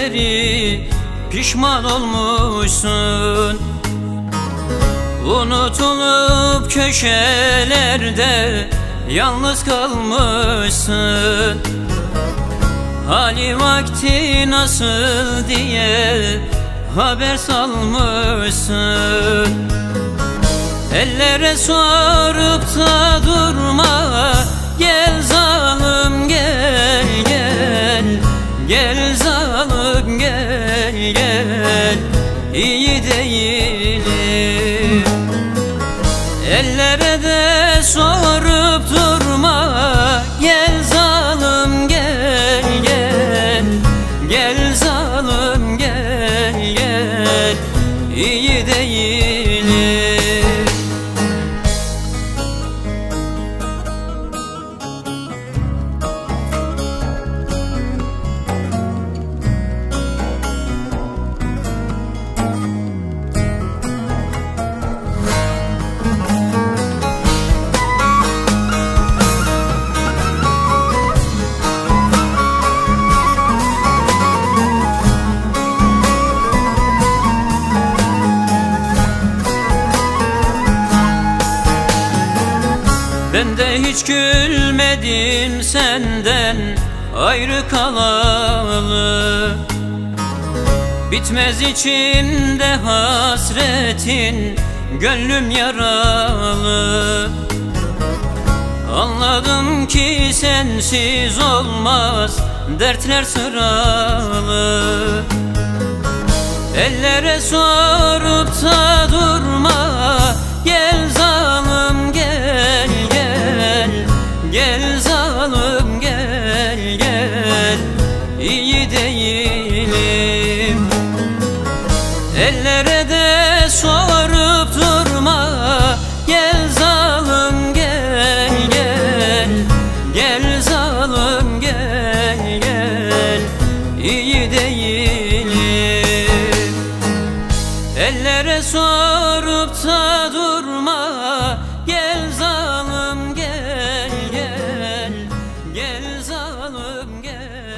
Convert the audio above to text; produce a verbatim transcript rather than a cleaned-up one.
beri pişman olmuşsun. Unutulup köşelerde yalnız kalmışsın. Hali vakti nasıl diye haber salmışsın. Ellere sorup da durma, gel zalim gel gel. Gel zalim gel gel, iyi değilim. Ellere de sorup durma, gel zalim gel gel. Gel zalim gel gel, iyi değilim. Ben de hiç gülmedim senden ayrı kalalı. Bitmez içimde hasretin, gönlüm yaralı. Anladım ki sensiz olmaz, dertler sıralı. Ellere sorup da durma, gel zalim gel gel. Gel zalim gel gel, iyi değilim. Ellere de sorup durma, gel zalim gel gel. Gel zalim gel gel, iyi değilim. Ellere sorup da durma, gel zalim gel gel. Gel zalim gel.